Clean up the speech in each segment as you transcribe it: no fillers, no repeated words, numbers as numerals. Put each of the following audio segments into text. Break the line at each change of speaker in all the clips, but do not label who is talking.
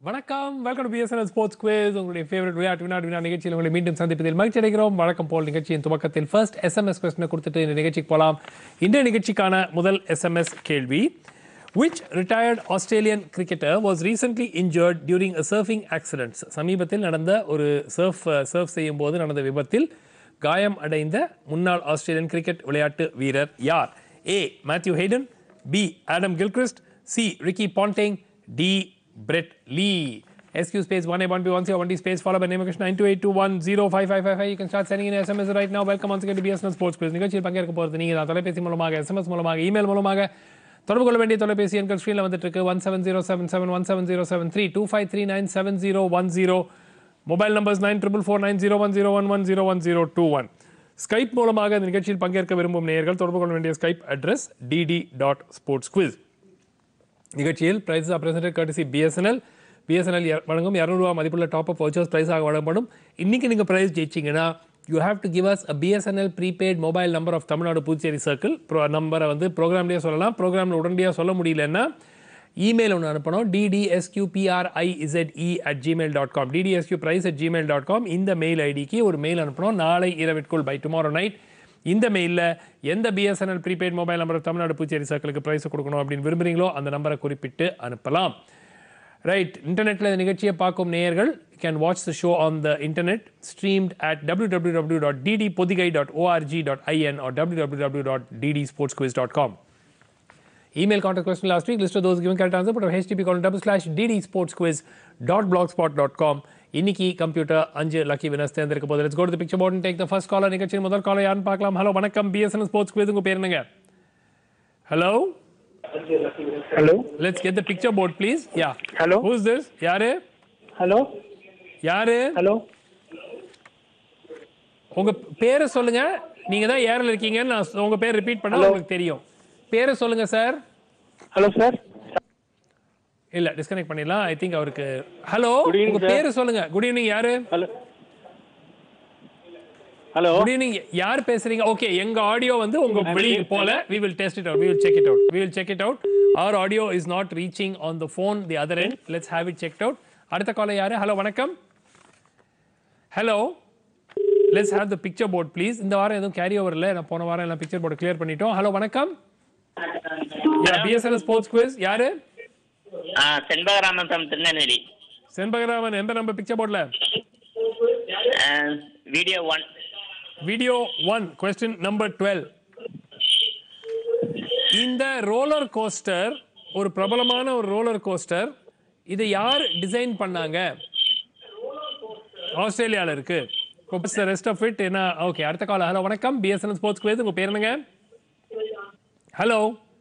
வணக்கம், welcome to BSNL sports quiz. உங்களுடைய favourite விளையாட்டு நிகழ்ச்சியில் உங்களை மீண்டும் சந்திப்பதில் மகிழ்ச்சி அடைகிறோம். வழக்கம் போல் நிகழ்ச்சியின் துவக்கத்தில் ஃபர்ஸ்ட் எஸ்எம்எஸ் கொஸ்டினை கொடுத்துட்டு இந்த நிகழ்ச்சிக்கு போகலாம். இன்றைய நிகழ்ச்சிக்கான முதல் எஸ்எம்எஸ் கேள்வி: Which retired Australian cricketer was recently injured during a surfing accident? சமீபத்தில் நடந்த ஒரு சர்ஃப் செய்யும் போது நடந்த விபத்தில் காயம் அடைந்த முன்னாள் ஆஸ்திரேலியன் கிரிக்கெட் விளையாட்டு வீரர் யார்? A. Matthew Hayden, B. Adam Gilchrist, C. Ricky Ponting, D. Brett Lee. SQ space 1A 1B 1C 1D space followed by name of 9282105555. You can start sending in SMS right now. Welcome once again to BSNL Sports Quiz. நிகழ்ச்சியில் பங்கேற்க போகிறது நீங்கள் தான். தொலைபேசி மூலமாக, SMS மூலமாக, email மூலமாக தொடர்பு கொள்ள வேண்டிய தொலைபேசி எண்கள் ஸ்க்ரீனில் வந்துட்டு இருக்கு. 1707717073 25397010. Mobile numbers 944901011021. ஸ்கைப் மூலமாக இந்த நிகழ்ச்சியில் பங்கேற்க விரும்பும் நேயர்கள் தொடர்பு கொள்ள வேண்டிய ஸ்கைப் அட்ரஸ் dd.sportsquiz. நிகழ்ச்சியில் பிரைஸ் பிரசன்டட் கர்ட்டசி பிஎஸ்என்எல் வழங்கும் 200 ரூபா மதிப்புள்ள டாப் அப் வவுச்சர்ஸ் பிரைஸாக வழங்கப்படும். இன்னைக்கு நீங்கள் பிரைஸ் ஜெயிச்சிங்கன்னா you have to give us a BSNL prepaid mobile number of Tamil Nadu Puducherry circle. நம்பரை வந்து ப்ரோக்ராம்லேயே சொல்லலாம். ப்ரோக்ராமில் உடனடியாக சொல்ல முடியலன்னா இமெயில் ஒன்று அனுப்பணும். ddsqprize@gmail.com ddsqprize@gmail.com. இந்த மெயில் ஐடிக்கு ஒரு மெயில் அனுப்பணும். நாளை இரவிற்குள் பை டுமாரோ நைட் இந்த மெயிலில் எந்த BSNL prepaid mobile number Tamil Nadu Puducherry சர்க்கிளுக்கு ப்ரைஸ் கொடுக்கணும் அப்படின்னு விரும்புகிறீங்களோ அந்த நம்பரை குறிப்பிட்டு அனுப்பலாம். ரைட், இன்டர்நெட்டில் இந்த நிகழ்ச்சியை பார்க்கும் நேயர்கள் can watch the show on the internet streamed at www.ddpodhigai.org.in or www.ddsportsquiz.com. Email contact question last week. List of those given correct answer. Put http://ddsportsquiz.blogspot.com. இன்னைக்கு கம்ப்யூட்டர் 5 லக்கி வினர்ஸ் தேர்ந்தெடுக்க போகுது. Let's go to the picture board and take the first caller. நிகழ்ச்சியின் முதல் collar யாருன்னு பார்க்கலாம். Hello, வணக்கம். BSNL sports quiz. உங்க பேர் என்னங்க? Hello
hello,
let's get the picture board please. Yeah,
hello,
who's this? யாரு?
ஹலோ
யாரு?
ஹலோ,
உங்க பேரை சொல்லுங்க. நீங்க தான் ஏர்ல இருக்கீங்கன்னு நான் உங்க பேர் ரிப்பீட் பண்ணா உங்களுக்கு தெரியும். பேரை சொல்லுங்க சார்.
Hello sir.
இல்ல, டிஸ்கனெக்ட் பண்ணிடலாம். ஐ திங்க் அவருக்கு. ஹலோ, உங்க பேரு சொல்லுங்க. Good evening. யாரு?
Hello hello,
good evening. யார் பேசுறீங்க? ஓகே, எங்க ஆடியோ வந்து உங்க வெளியில போல. We will test it out. We will check it out. Our audio is not reaching on the phone the other end. Let's have it checked out. அடுத்த caller யாரு? Hello, வணக்கம். Hello, let's have the picture board please. இந்த வாரம் எதுவும் carry over இல்ல. நான் போன வாரம் எல்லாம் பிக்சர் போர்டு கிளியர் பண்ணிட்டோம். ஹலோ, வணக்கம். BSNL sports quiz. யாரு?
செண்பகராமன் from திருநெல்வேலி.
செண்பகராமன், எந்த நம்பர் பிக்சர் போர்டுல?
வீடியோ 1.
Video 1, question number 12. இந்த ரோலர் கோஸ்டர் ஒரு பிரபலமான ஒரு ரோலர் கோஸ்டர். இதை யார் டிசைன் பண்ணாங்க? ஆஸ்திரேலியால இருக்கு. ரெஸ்ட் ஆஃப் இட் என்ன? ஓகே, அடுத்த கால். ஹலோ, வணக்கம். BSNL sports quiz. உங்க பேர் என்னங்க? Hello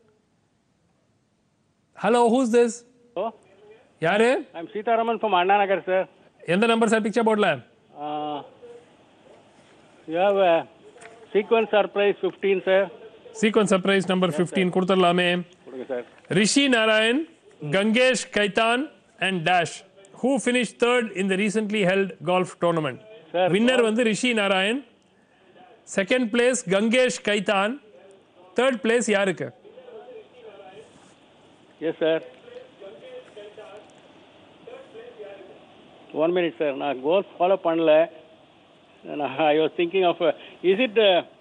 hello, who's this?
Hello,
யாரு?
I'm Seetharaman from Anna Nagar sir.
எந்த நம்பர் சார் பிக்சர் போர்டுல?
You have a sequence surprise 15 sir.
Sequence surprise number 15 கொடுத்துடலாமே.
கொடுங்க sir.
Rishi Narayan, Ganges Khaitan and Dash who finished third in the recently held golf tournament. Winner வந்து Rishi Narayan, second place கங்கேஷ் கைதான், third place யாருக்கு?
Yes sir. 1 minute sir. நான் golf follow பண்ணல. I was thinking of is it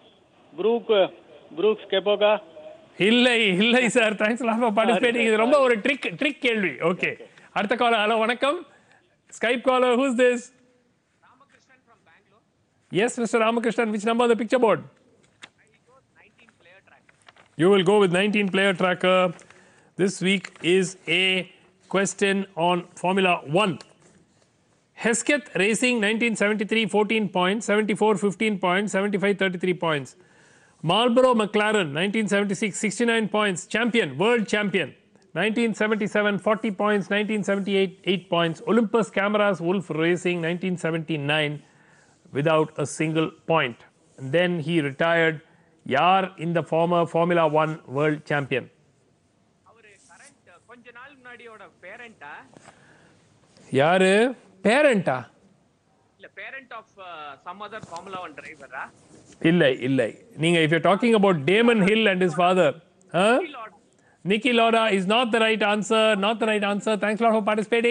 Brooks Kepoga?
இல்லை sir. Thanks a lot for participating. இது ரொம்ப ஒரு ட்ரிக் கேள்வி. ஓகே, அடுத்த காலர். ஹலோ, வணக்கம். Skype caller, who's this?
Ramakrishnan from Bangalore.
Yes, Mr. Ramakrishnan, which number on the picture board?
I go 19 player tracker.
You will go with 19 player tracker. This week is a question on Formula 1. Hesketh Racing 1973 14 points, 74 15 points, 75 33 points. Marlboro McLaren 1976 69 points, champion, world champion. 1977 40 points, 1978 8 points. Olympus Cameras Wolf Racing 1979 without a single point. And then he retired. Yaar in the former Formula 1 world champion.
அவர் current கொஞ்ச நாள் முன்னாடியோட பேரண்டா?
யாரு? பேரண்டா?
இல்ல, parent of some other formula 1 டிரைவரா?
இல்லை. நீங்க if you're talking about Damon Hill and his father, Niki Lauda is not the right answer. Thanks a lot for participating.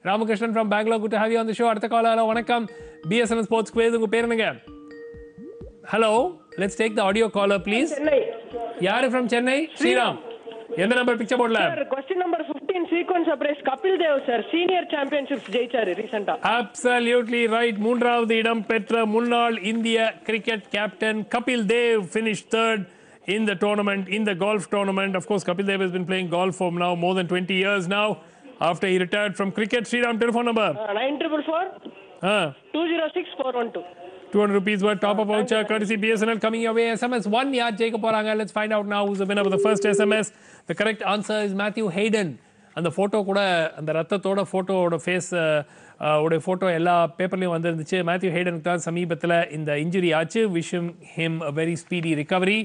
Ramakrishnan from Bangalore, good to have you on the show. அடுத்த collar hello வணக்கம் BSNL sports quiz உங்க பேர் என்னங்க? Hello, let's take the audio caller please.
Chennai.
யாரு from Chennai? Sriram. எந்த number picture போர்ட்ல?
Sir, question number 15 sequence of race Kapil Dev sir senior championships ஜெயிச்சாரு ரீசன்ட்டா.
Absolutely right. மூன்றாவது இடம் பெற்ற முன்னாள் இந்திய cricket captain Kapil Dev finished third in the tournament, in the golf tournament. Of course, Kapil Dev has been playing golf for now more than 20 years now after he retired from cricket. Sriram, telephone number?
9444 206 412.
200 rupees worth top-up voucher courtesy BSNL coming your way. SMS 1 yaar jayika poranga. Let's find out now who's the winner of the first SMS. The correct answer is Matthew Hayden. And the photo kuda and the rathatoda photo oda face oda photo ella paperliyum vandirunchu. Matthew Hayden ku dhaan sameebathila in the injury aachu. Wish him a very speedy recovery.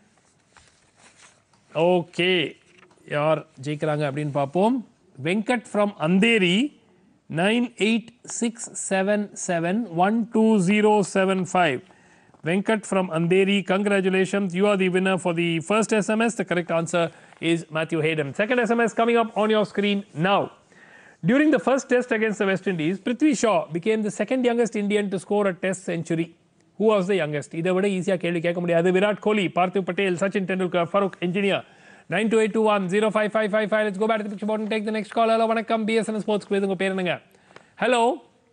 Okay, yaar jeikranga appdin paapom. Venkat from Andheri 9867712075. Venkat from Andheri, congratulations. You are the winner for the first SMS. The correct answer is Matthew Hayden. Second SMS coming up on your screen now. During the first test against the West Indies, Prithvi Shaw became the second youngest Indian to score a test century. Who was the youngest? இதை விட ஈஸியாக கேள்வி கேட்க முடியாது. Virat Kohli, Parthiv Patel, Sachin Tendulkar, Farooq Engineer. 9282105555. Let's go back to the picture board and take the next call. Hello, வணக்கம் BSNL Sports Quiz. உங்க பேர் என்னங்க? Hello.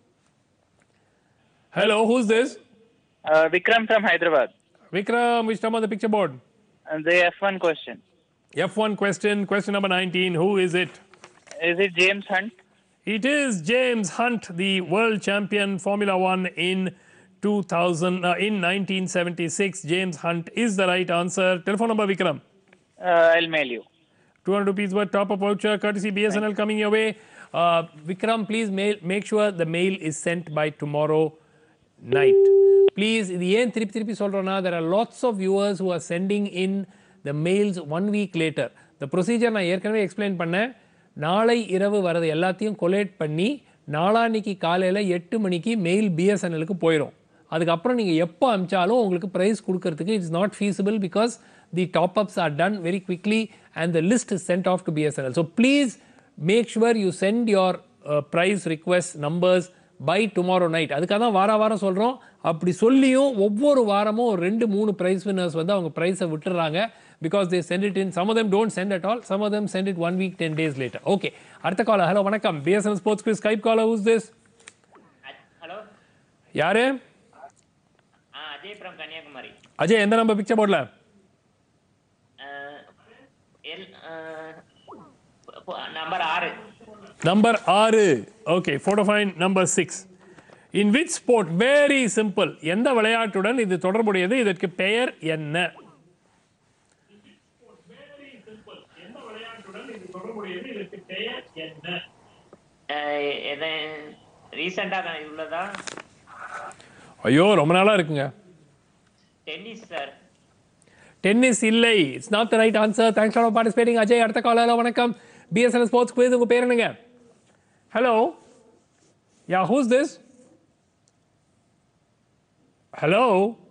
Hello, who's this?
Vikram from Hyderabad.
Vikram, which number on the picture board?
The F1 question.
F1 question, question number 19. Who is it?
Is it James Hunt?
It is James Hunt, the world champion Formula 1 in 1976. James Hunt is the right answer. Telephone number, Vikram?
I'll mail you.
200 rupees worth top-up voucher, courtesy BSNL coming your way. Vikram, please make sure the mail is sent by tomorrow night. Please, இது ஏன் திருப்பி சொல்றோம்னா, there are lots of viewers who are sending in the mails 1 week later. The procedure நான் ஏற்கனவே explain பண்ணேன். நாளை இரவு வரது எல்லாத்தையும் கொலேட் பண்ணி நாளான்னைக்கு காலையில் 8 மணிக்கு மெயில் பிஎஸ்என்எலுக்கு போயிடும். அதுக்கப்புறம் நீங்கள் எப்போ அனுப்பிச்சாலும் உங்களுக்கு ப்ரைஸ் கொடுக்கறதுக்கு it's not feasible because the top-ups are done very quickly and the list is sent off to BSNL. So please make sure you send your prize request numbers by tomorrow night. அதுக்காக தான் வாரம் சொல்கிறோம். அப்படி சொல்லியும் ஒவ்வொரு வாரமும் 2-3 prize winners வந்து அவங்க ப்ரைஸை விட்டுறாங்க because they send it in. Some of them don't send at all. Some of them send it 1 week, 10 days later. Okay. அடுத்த காலர். ஹலோ வணக்கம் BSNL Sports Quiz Skype caller. Who's this?
Hello
யாரு?
Ajay from Kanyakumari.
Ajay, எந்த number picture போர்டில்?
Number 6.
Number 6. Okay, photo find number 6. In which sport? Very simple. எந்த விளையாட்டுடன் இது தொடர்புடையது? இதற்கு பெயர் என்ன?
ரீசெண்டாக உள்ளதா?
ஐயோ, ரொம்ப நாளா இருக்குங்க.
Tennis sir.
டென்னிஸ் இல்லை. It's not the right answer. Thanks for participating. Ajay, அடுத்த காலர். ஹலோ வணக்கம் BSNL Sports Quiz. உங்க பேர் என்னங்க? Hello. Yeah, who's this? Hello.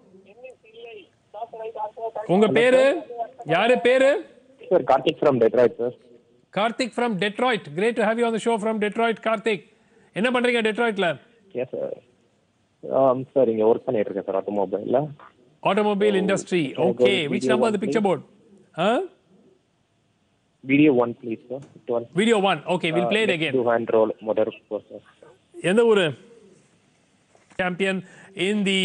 உங்க பேரு? யாரு பேரு?
Sir, Karthik from Detroit, sir.
Karthik from Detroit. Great to have you on the show from Detroit, Karthik. என்ன பண்றீங்க டெட்ராய்ட்ல?
Yes, sir. Sir, இங்க ஒர்க் பண்ணிட்டு இருக்கேன் சார் ஆட்டோமொபைல்ல.
Automobile industry. Okay. Which number on the picture board? Huh?
Video 1, please, sir.
Video 1. Okay, we'll play it again.
Do hand roll motor process.
எந்த ஊரு? Champion in the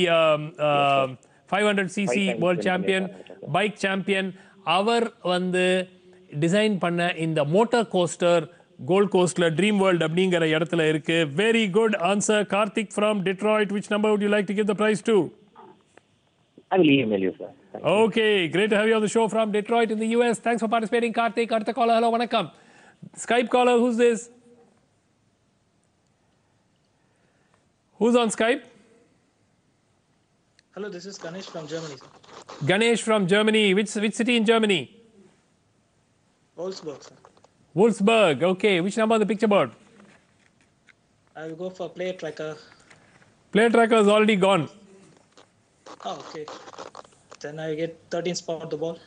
500cc world champion, bike champion. அவர் வந்து design பண்ண இந்த motor coaster gold கோஸ்ட்ல dream world அப்படிங்கிற இடத்துல இருக்கு. Very good answer Karthik from Detroit. which number would you like to give the prize to?
I will email you, sir.
Okay, great to have you on the show from Detroit in the US. Thanks for participating, Karthik. அடுத்த caller. Hello, வணக்கம். Skype caller, who's this? Who's on Skype?
Hello, this is Ganesh from Germany, sir.
Ganesh from Germany. Which city in Germany?
Wolfsburg, sir.
Wolfsburg. Okay, which number on the picture board?
I will go for player tracker.
Player tracker is already gone.
Oh, okay. Then I get 13 spot the ball.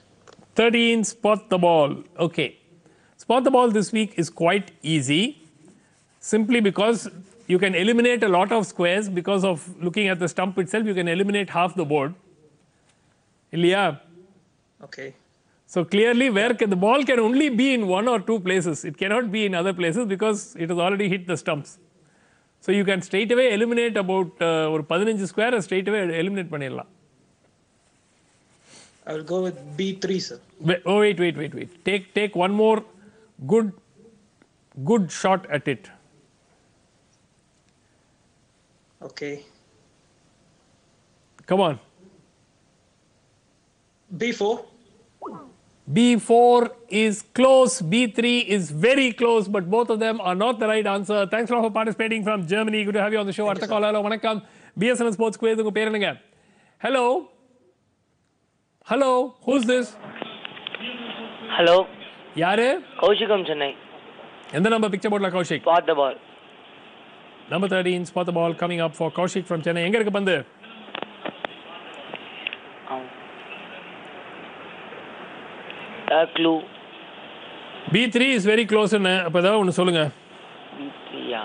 13 spot the ball. Okay. Spot the ball this week is quite easy. Simply because you can eliminate a lot of squares because of looking at the stump itself, you can eliminate half the board. Ilya.
Okay.
So clearly, the ball can only be in one or two places. It cannot be in other places because it has already hit the stumps. So you can straight away eliminate about 15 square straight away eliminate பண்ணிடலாம்.
I will go with B3, sir.
Wait. Take one more good shot at it.
Okay.
Come on.
B4.
B4 is close, B3 is very close, but both of them are not the right answer. Thanks for participating from Germany. Good to have you on the show. Artha caller, hello, vanakkam. BSNL Sports Quiz, unga per enunga? Hello? Hello, who's this?
Hello.
Yaru?
Kaushikam Chennai.
Endha number picture board la Kaushik?
Spot the ball.
Number 13, spot the ball coming up for Kaushik from Chennai. Enga irukku pandu?
Clue.
B3 is very close ன்னு அப்ப ஏதாவது ஒன்னு சொல்லுங்க.
B3 yeah.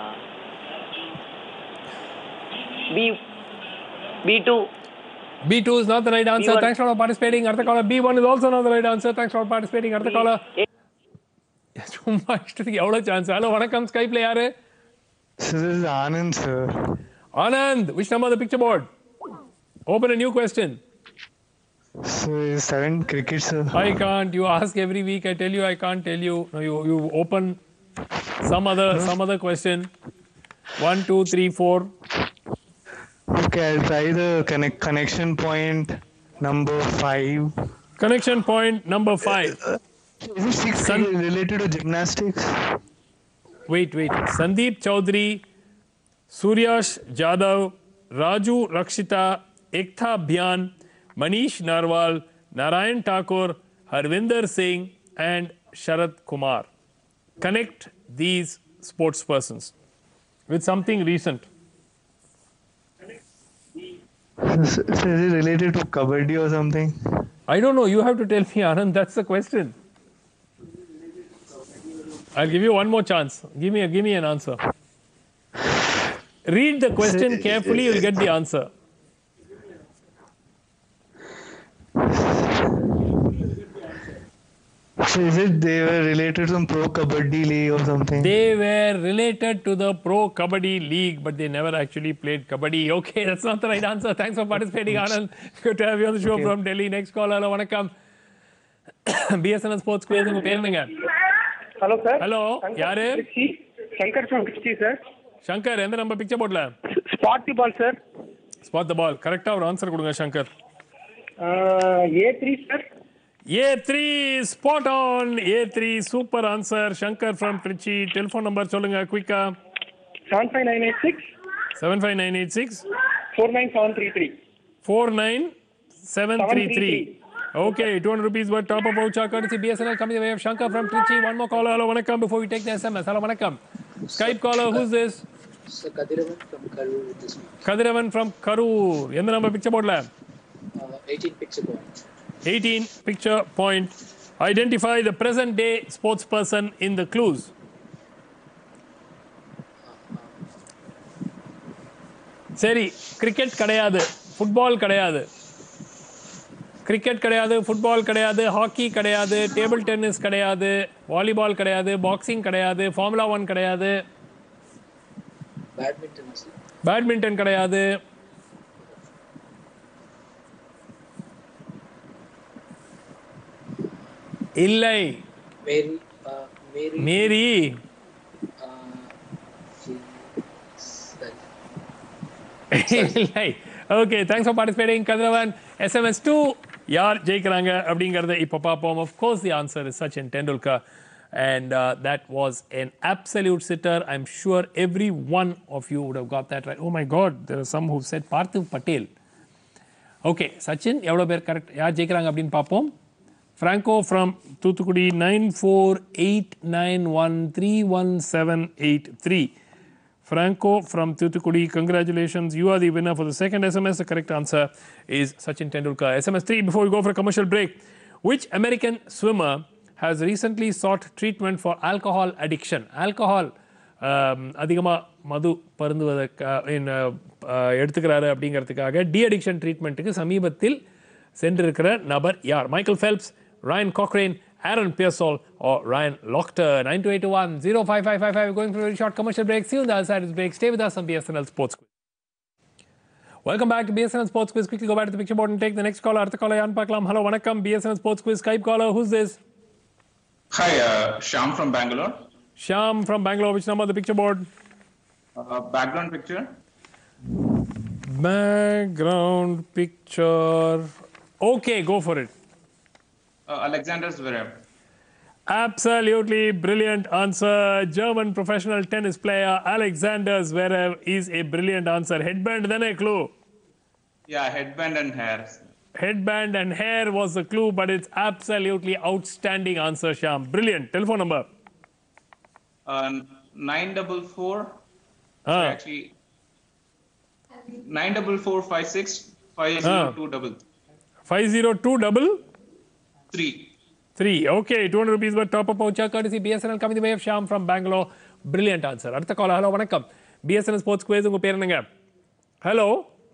B2.
B2 is not the right answer.
B1.
Thanks for participating. Artha caller, B1 is also not the right answer. Thanks for participating. Artha caller. சும்மா இஷ்டத்துக்கு எவ்வளவு chance? Hello வணக்கம், ஸ்கைப்ல யாரு?
This is Anand, sir.
Anand, which number on the picture board? Open a new question.
So, 7 cricket, sir.
I can't. You ask every week. I tell you I can't tell you. No, you open some other question. 1, 2, 3, 4.
Okay, I'll try the connection point number 5.
Connection point number 5.
Is it 6 related to gymnastics?
Wait. Sandeep Chaudhary, Suryash Jadhav, Raju Rakshita, Ekta Bhyan, Manish Narwal, Narayan Thakur, Harvinder Singh and Sharad Kumar. Connect these sports persons with something recent.
Is it related to kabaddi or something?
I don't know. You have to tell me, Anand. That's the question. I'll give you one more chance. Give me an answer. Read the question carefully. You'll get the answer.
So is it they were related to some pro kabaddi league or something?
They were related to the pro kabaddi league, but they never actually played kabaddi. Okay, that's not the right answer. Thanks for participating, Anand. Good to have you on the show from Delhi. Next caller, hello, vanakkam. BSNL Sports Quiz, unga per enunga?
Hello, sir.
Hello, yaru?
Shankar from Trichy, sir.
Shankar, endha number picture board la?
Spot the ball, sir.
Spot the ball. Correct or answer kudunga, Shankar?
A3, sir.
A3, spot on. A3, super answer. Shankar from Trichy. Telephone number solunga, quick.
75986
75986
49733.
49733. Okay, 200 rupees worth top of voucher courtesy BSNL coming the way of Shankar from Trichy. One more caller. Hello, vanakkam. Before we take the SMS, hello, vanakkam. Skype caller, who's this?
Sir, Kadiravan from Karur this week.
Kadiravan from Karur. Endha number picture board la?
18 picture point.
18 picture point. Identify the present day sports person in the clues. சரி, cricket கிடையாது, football கிடையாது, cricket கிடையாது, football கிடையாது, hockey கிடையாது, table tennis கிடையாது, volleyball கிடையாது, boxing கிடையாது, formula 1 கிடையாது, பேட்மிண்டன் கிடையாது, இல்லை, மேரி, இல்லை. Okay, thanks for participating Kathiravan. SMS 2 யார் ஜெயிக்கிறாங்க அப்படிங்கறத இப்போ பார்ப்போம். Of course the answer is Sachin Tendulkar and that was an absolute sitter. I'm sure every one of you would have got that right. Oh my god, there are some who said Parthiv Patel. Okay, Sachin எவ்வளவு பேர் correct யார் ஜெயிக்கிறாங்க அப்படின்னு பார்ப்போம். Franco from Thuthukudi 9489131783. Franco from Thuthukudi, congratulations. You are the winner for the second SMS. The correct answer is Sachin Tendulkar. SMS 3, before we go for a commercial break. Which American swimmer has recently sought treatment for alcohol addiction? Alcohol அதிகமாக மது பருந்துவதற்கு எடுத்துக்கிறாரு அப்படிங்கிறதுக்காக de addiction ட்ரீட்மெண்ட்டுக்கு சமீபத்தில் சென்றிருக்கிற நபர் யார்? Michael Phelps, Ryan Cochrane, Aaron Pearsall or Ryan Lochte. 9281-05555. Going for a very short commercial break. See you on the other side of this break. Stay with us on BSNL Sports Quiz. Welcome back to BSNL Sports Quiz. Quickly go back to the picture board and take the next caller. Artha caller Yan Paklam. Hello, vanakkam. BSNL Sports Quiz Skype caller. Who's this?
Hi, Shyam from Bangalore.
Shyam from Bangalore. Which number on the picture board?
Background picture.
Background picture. Okay, go for it.
Alexander Zverev.
Absolutely brilliant answer. German professional tennis player Alexander Zverev is a brilliant answer. Headband, then a clue.
Yeah, headband and hair.
Headband and hair was the clue, but it's absolutely outstanding answer, Shyam. Brilliant. Telephone number?
944. Actually, 94456 5022.
502
3.
Okay, 200 rupees worth top-up voucher courtesy BSNL coming the way of Shyam from Bangalore. Brilliant answer. அடுத்த caller. Hello, வணக்கம். BSNL Sports Quiz. உங்க பேர் என்னங்க? Hello.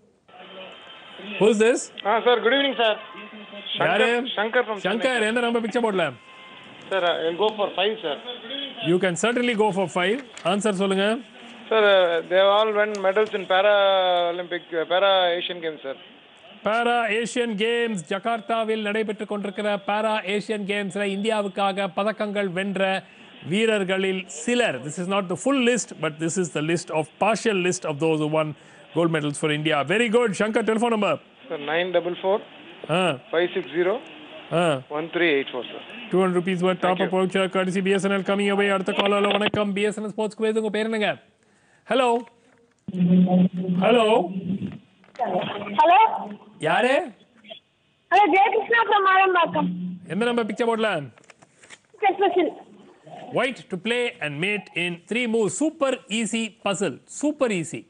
Who's this?
Sir, good evening, sir.
Shankar from Shankar, எந்த number picture போடல?
Sir, I'll go for 5, sir.
You can certainly go for 5. Answer சொல்லுங்க.
Sir, they all won medals in Para-Asian Games, sir.
Para Asian Games ஜகார்த்தாவில் நடைபெற்றுக் கொண்டிருக்கிற Para Asian Gamesல இந்தியாவுக்காக பதக்கங்கள் வென்ற வீரர்களில் சிலர். This is not the full list, but this is the list of partial list of those who won gold medals for India. Very good. Shankar, telephone number?
Sir, 944 560 1384, sir.
200 rupees worth top-up voucher courtesy BSNL coming away. அடுத்த caller. வணக்கம். BSNL Sports Quiz. உங்க பேர் என்னங்க? Hello. Hello.
Hello.
யாரு?
Hello, Jaykrishna from Arambakam.
எந்த number picture போடல?
Special.
White to play and mate in 3 moves. Super easy puzzle. Super easy.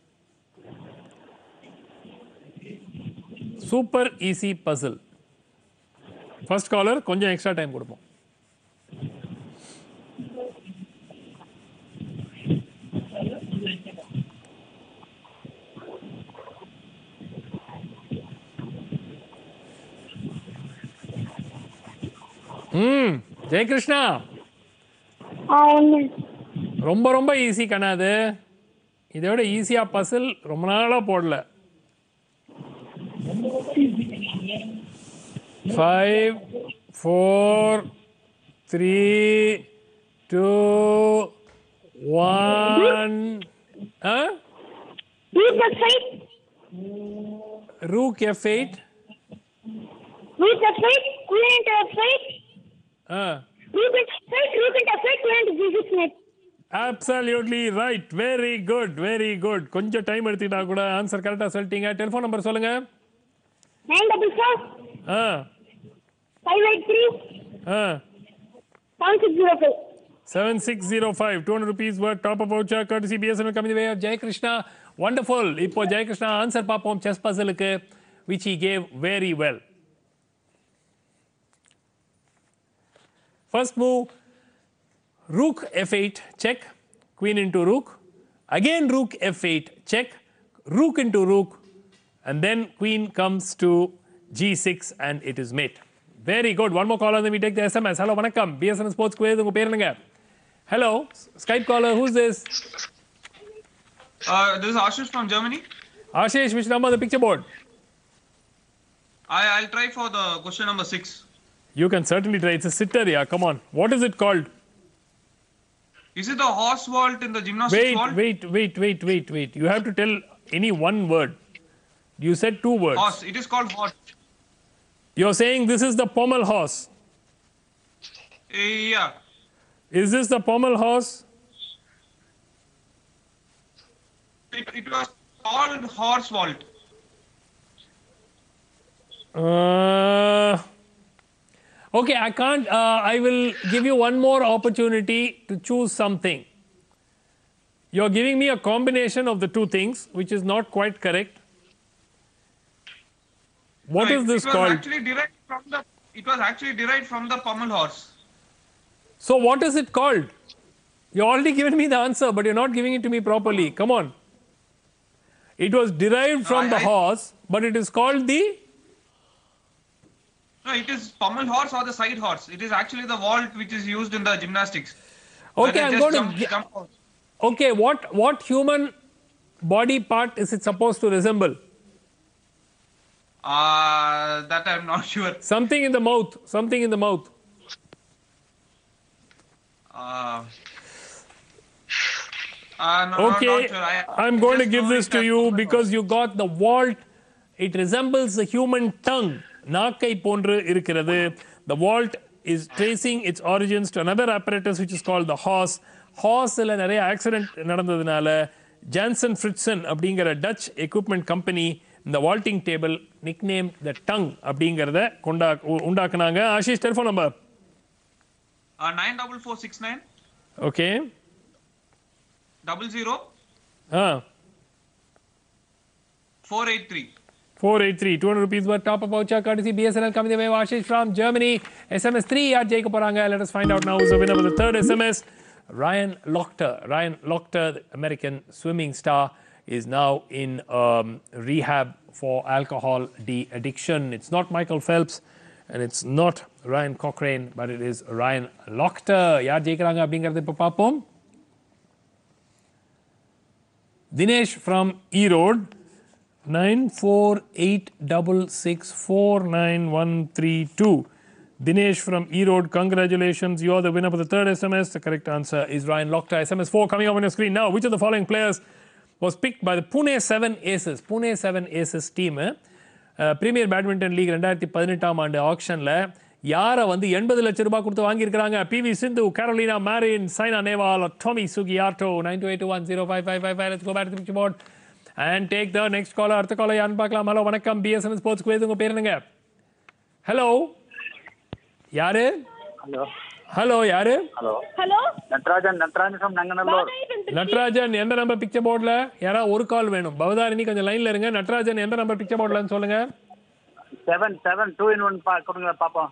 Super easy puzzle. First caller, கொஞ்சம் extra time கொடுப்போம். ஜெயகிருஷ்ணா ரொம்ப ரொம்ப ஈஸி கண்ணாது. இதோட ஈஸியா பசில் ரொம்ப நாளா போடல. 5 4 3 2 1 Rook F8.
Rook F8, Queen into F8. Rook into F8, Rook into F8, Queen into G6 net.
Absolutely right. Very good, very good. கொஞ்சம் டைம் எடுத்துட்டா கூட ஆன்சர் கரெக்டா சொல்லிட்டீங்க. டெலிபோன் நம்பர் சொல்லுங்க.
944 583 7605.
7605. 200 rupees worth top-up voucher courtesy BSNL coming the way of Jaykrishna. Wonderful. இப்போ Jaykrishna answer பார்ப்போம் chess பசிலுக்கு, which he gave very well. First move, Rook F8, check, Queen into Rook. Again Rook F8, check, Rook into Rook. And then Queen comes to G6 and it is mate. Very good. One more caller, then we take the SMS. Hello, vanakkam. BSNL Sports Quiz. Unga per enanga? Hello, Skype caller. Who's this?
This is Ashish from Germany.
Ashish, which number on the picture board?
I'll try for the question number 6.
You can certainly try. It's a sitter, yeah. Come on. What is it called?
Is it the horse vault in the gymnastics vault?
Wait. You have to tell any one word. You said 2 words.
Horse. It is called horse.
You're saying this is the pommel horse.
Yeah.
Is this the pommel horse?
It was called horse vault.
Okay, I can't. I will give you one more opportunity to choose something. You're giving me a combination of the 2 things, which is not quite correct. What is this called?
It was actually derived from the pommel horse.
So what is it called? You already given me the answer, but you're not giving it to me properly. Come on. It was derived from the horse, but it is called the...
No, it is pommel horse or the side horse. It is actually the vault which is used in the gymnastics.
Okay,
When
I'm
I
going
just
to...
jump.
Okay, what human body part is it supposed to resemble?
That I'm not sure.
Something in the mouth. Something in the mouth.
No,
Okay,
not sure.
I'm going to give this to you because you got the vault. It resembles the human tongue. நாக்கை போன்று இருக்கிறது. The vault is tracing its origins to another apparatus which is called the horse. Horseல நிறைய accident நடந்ததுனால Johnson ஃப்ரிட்சன் அப்படிங்கிற touch equipment company இந்த vaulting table nickname the tongue அப்படிங்கிறத உண்டாக்குனாங்க. Ashish telephone number
94469.
Okay
00 483.
483 200 rupees worth top up voucher courtesy BSNL coming the way of Ashish from Germany. SMS 3 yaar jayika poranga. Let us find out now who's the winner of the third SMS. Ryan Lochte, the American swimming star, is now in rehab for alcohol de-addiction. It's not Michael Phelps and it's not Ryan Cochrane, but it is Ryan Lochte. Yaar jayikiranga அப்படிங்கறத இப்ப பாப்போம். Dinesh from Erode 9486649132. Dinesh from Erode, congratulations. You are the winner for the third SMS. The correct answer is Ryan Lochte. SMS 4 coming up on your screen now. Which of the following players was picked by the Pune 7 Aces? Pune 7 Aces team Premier Badminton League 2018 ஆண்டு ஆக்ஷன்ல யாரை வந்து 80 லட்சம் ரூபாய் கொடுத்து வாங்கியிருக்காங்க? PV Sindhu, Carolina Marin, Saina Nehwal, or Tommy Sugiarto. 9281055555. Let's go back to the picture board and take the next caller. அடுத்த caller யாருன்னு பார்க்கலாம். ஹலோ வணக்கம், BSNL Sports Quiz. உங்க பேர் என்னங்க? ஹலோ யாரு? ஹலோ யாரு?
Hello
Natarajan from Nanganallur.
Natarajan எந்த நம்பர் பிக்சர் போர்டுல? யாரா ஒரு கால் வேணும். பவதாரிணி கொஞ்சம் லைன்ல இருங்க. நட்ராஜன் எந்த நம்பர் பிக்சர் போர்டுலன்னு சொல்லுங்க.
7 2 in 1 கொடுங்க பாப்போம்.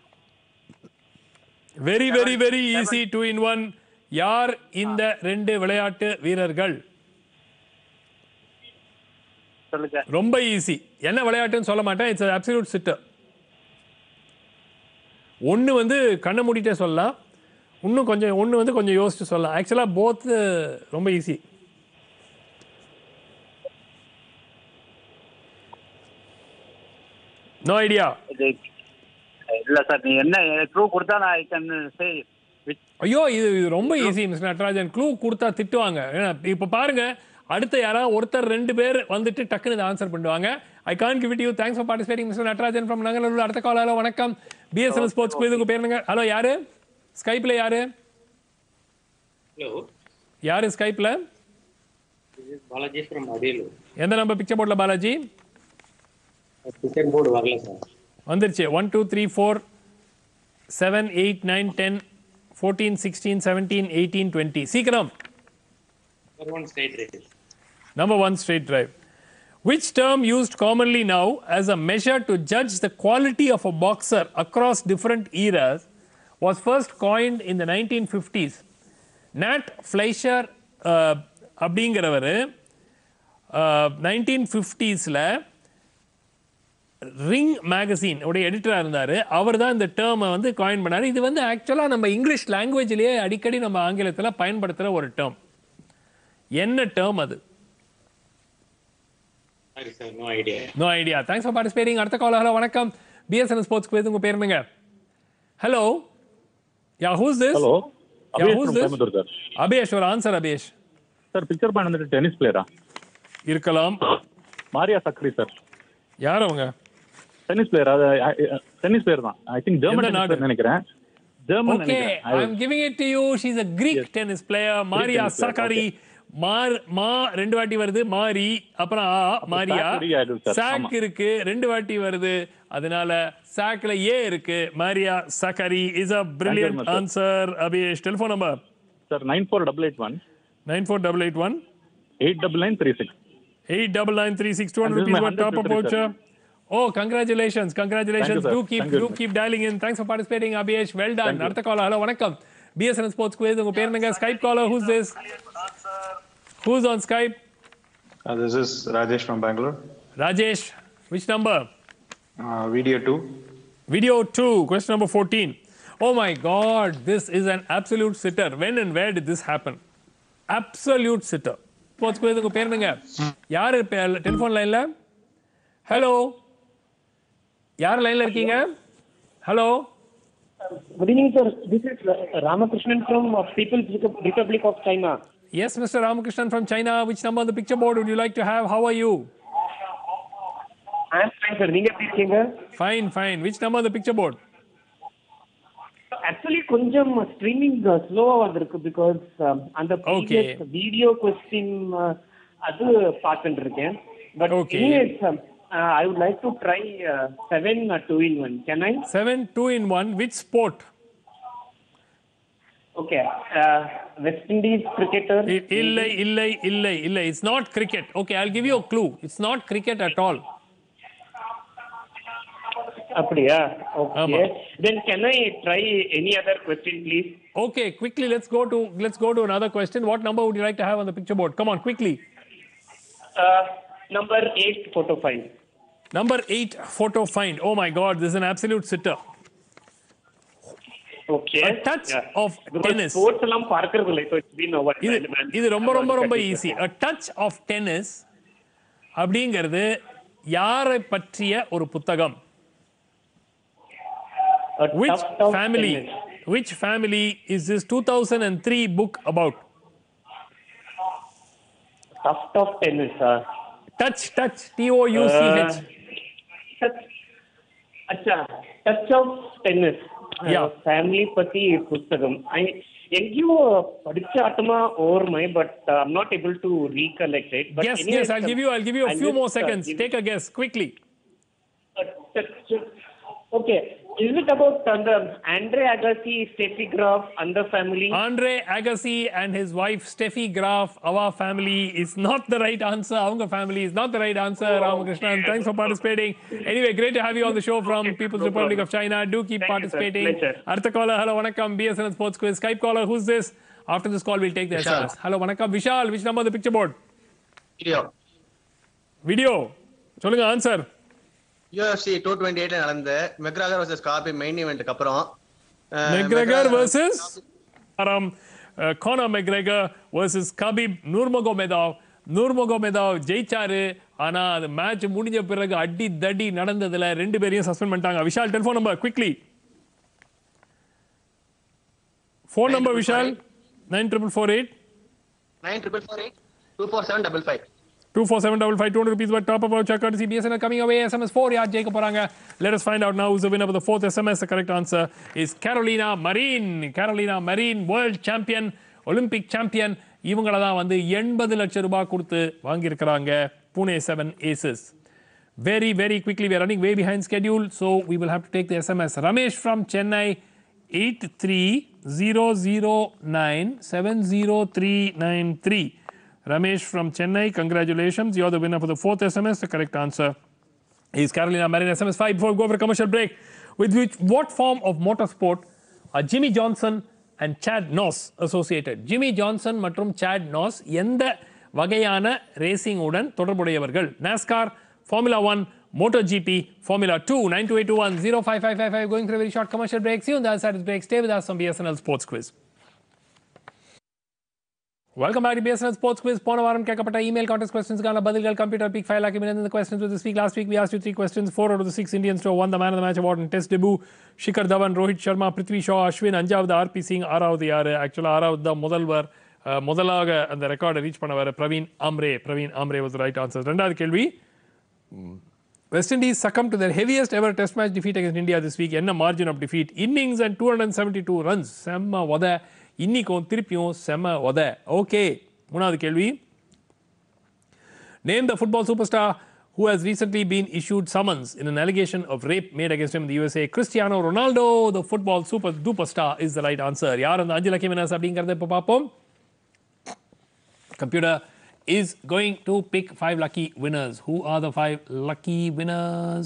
Very easy. 2 in 1. யார் இந்த ரெண்டு விளையாட்டு வீரர்கள்?
சொல்லுங்க.
ரொம்ப ஈஸி. என்ன விளையாட்டுன்னு சொல்ல மாட்டேன். It's absolute sitter. ஒன்று வந்து கண்ணை மூடிட்டே சொல்லலாம், ஒன்று வந்து கொஞ்சம் யோசிச்சு சொல்லலாம். ஆக்சுவலாக போத் ரொம்ப ஈஸி. No idea.
இல்ல சார், நீ என்ன க்ளூ கொடுத்தா நான் ஐ கேன் சே.
ஐயோ இது ரொம்ப ஈஸி மிஸ்டர் நட்ராஜன். க்ளூ கொடுத்தா திட்டுவாங்க. ஏன்னா இப்போ பாருங்க, அடுத்த யாராவது ஒருத்தர் 2 பேர் வந்துட்டு டக்குன்னு ஆன்சர் பண்ணுவாங்க. I can't give it you. Thanks for participating mister Natarajan from Nanganallur. அடுத்த கால். ஹலோ வணக்கம், BSNL ஸ்போர்ட்ஸ் குவிஸ். உங்க பேர் என்னங்க? ஹலோ யாரு ஸ்கைப்ல? யாரு ஸ்கைப்ல?
பாலாஜி ஃப்ரம் அரியலூர்.
எந்த நம்பர் பிக்சர் போர்டுல பாலாஜி?
பிக்சர் போர்டு வரல சார்.
வந்துருச்சு. 1 2 3 4 7 8 9 10 14 16 17 18 20. சீக்கிரம். Number 1 straight drive. Which term used commonly now as a measure to judge the quality of a boxer across different eras was first coined in the 1950s? Nat Fleischer அப்படிங்கிறவர் 1950ஸ்ல ring magazine உடைய எடிட்டராக இருந்தார். அவர் தான் இந்த டேர்மை வந்து coin பண்ணார். இது வந்து ஆக்சுவலாக நம்ம இங்கிலீஷ் லாங்குவேஜ்லேயே அடிக்கடி நம்ம ஆங்கிலத்தில் பயன்படுத்துகிற ஒரு டேர்ம். என்ன டேர்ம் அது? No idea. Thanks for participating. அடுத்த கால். ஹலோ வணக்கம், BSNL ஸ்போர்ட்ஸ் குவிஸ். உங்க பேர் என்னங்க? Hello ya who's this?
Hello
Abhesh. ஒரு answer Abhesh.
Sir picture point வந்துட்டு டென்னிஸ் பிளேயரா
இருக்கலாம்.
மாரியா சக்கரி சார்.
யார் அவங்க?
Tennis player. டென்னிஸ் பிளேயர் தான். ஐ திங்க் ஜெர்மன் நினைக்கிறேன். German.
Okay, I'm giving it to you. She's a Greek tennis player, Maria Sakkari. ரெண்டு வாட்டி வருது மாரி, அப்புறம் மாரியா. சாக் இருக்கு, 2 வாட்டி வருது, அதனால சாக்ல ஏ இருக்கு. Maria Sakkari is a brilliant answer. Abhish, telephone number
sir 9488
9488
89936
89936. 200 rupees worth top up voucher. Oh, congratulations.
Thank you,
do keep dialing in. Thanks for participating, Abhiyesh. Well done. அடுத்த கால். ஹலோ வணக்கம், BSN Sports Quiz. உங்க பேர் என்னங்க? Skype caller. Who's this? Who's on Skype?
This is Rajesh from Bangalore.
Rajesh, which number?
Video 2.
Video 2, question number 14. Oh my God, this is an absolute sitter. When and where did this happen? Absolute sitter. Sports Quiz, உங்க பேர் என்னங்க? யார் telephone லைன்ல? Hello, யார் லைன்ல இருக்கீங்க? Hello.
Good evening, sir. This is Ramakrishnan from People's Republic of China.
Yes, Mr. Ramakrishnan from China. Which number on the picture board would you like to have? How are you?
I am fine, sir. நீங்க எப்படி இருக்கீங்க?
Fine, fine. Which number on the picture board?
Actually, கொஞ்சம் streaming slow-ஆ வந்திருக்கு because அந்த previous video question அது பார்த்துட்டு இருக்கேன். But anyways, I would like to try 7 2-in-1. Can I?
7 2-in-1. Which sport?
Okay. West Indies cricketer.
Illai. It's not cricket. Okay, I'll give you a clue. It's not cricket at all.
அப்படியா? Okay. Then can I try any other question, please?
Okay, quickly let's go to another question. What number would you like to have on the picture board? Come on, quickly.
Number 8, photo find.
Number 8, photo find. Oh my God, this is an absolute sitter.
Okay.
A touch of tennis.
Sports எல்லாம் பார்க்கிறது இல்லை. So it's been over.
இது ரொம்ப easy. A touch of tennis அப்படிங்கிறது யாரை பற்றிய ஒரு புத்தகம்? Which family is this 2003 book about?
Tuft of tennis.
Touch, Touch.
अच्छा, touch of tennis. Family பத்தி புத்தகம். எங்கேயோ படிச்ச ஆட்டமா ஓர்மை, but I'm not able to recollect it. But
yes, I'll give you a few more seconds. Take a guess quickly.
Okay. Is it about Andre Agassi, Steffi Graf, and the family?
Andre Agassi and his wife Steffi Graf, our family is not the right answer. Avanga family is not the right answer. Ramakrishnan, thanks for participating. Anyway, great to have you on the show from People's Republic of China. Do keep participating. Artha caller, hello, vanakkam, BSN Sports Quiz. Skype caller, who's this? After this call, we'll take the SMS. Hello, vanakkam, Vishal. Which number on the picture board? Video. Solunga answer.
UFC 228 நடந்த மெக்ராகர் vs Karbi main ஈவென்ட்க்கு அப்புறம்
McGregor versus Conor McGregor versus Khabib Nurmagomedov ஜெயிச்சாரு. ஆனா அந்த match முடிஞ்ச பிறகு அடி தடி நடந்ததுல ரெண்டு பேரையும் சஸ்பெண்ட் பண்ணிட்டாங்க. Vishal, telephone number quickly. Phone number Vishal 9448
24755
24755 200 rupees worth top of voucher courtesy BSNL coming away. SMS 4 yaar jay ko poranga. Let us find out now who's the winner of the fourth SMS. The correct answer is Carolina Marin, world champion, Olympic champion. இவங்கள தான் வந்து 80 லட்சம் ரூபாய் கொடுத்து வாங்கி இருக்காங்க Pune 7 Aces. Very quickly, we are running way behind schedule, so we will have to take the SMS. Ramesh from Chennai 8300970393. Ramesh from Chennai, congratulations. You're the winner for the fourth SMS. The correct answer is Carolina Marin. SMS 5 before we go for a commercial break. What form of motorsport are Jimmy Johnson and Chad Noss associated? Jimmy Johnson மற்றும் Chad Noss எந்த வகையான racing உடன் தொடர்புடையவர்கள்? NASCAR, Formula 1, MotoGP, Formula 2. 9281055555. Going for a very short commercial break. See you on the other side of the break. Stay with us on BSNL Sports Quiz. Welcome back to BSNL Sports Quiz. போன வாரம் கேட்கப்பட்ட email contest questions-க்கான பதில்கள் computer peak file ஆக்கி இந்த questions with this week. Last week we asked you 3 questions. 4 out of the 6 Indians to won the man of the match award in test debut. Shikhar Dhawan, Rohit Sharma, Prithvi Shaw, Ashwin, அஞ்சாவது RP Singh, ஆறாவது யாரு? ஆக்சுவலா ஆறாவது தான் முதலாக அந்த ரெக்கார்டை reach பண்ணவர் Praveen ஆம்ரே was the right answer. ரெண்டாவது கேள்வி, West Indies succumbed to their heaviest ever test match defeat against India this week. என்ன margin of defeat? Innings and 272 runs. செம்ம வத. இன்னிக்கும் திருப்பியும் செம்ம வத. ஓகே, மூணாவது கேள்வி, name the football superstar who has recently been issued summons in an allegation of rape made against him in the USA. Cristiano Ronaldo, the football duper star, is the right answer. யார் அந்த 5 lucky winners அப்படிங்கறத இப்ப பாப்போம். Computer is going to pick 5 lucky winners. Who are the 5 lucky winners?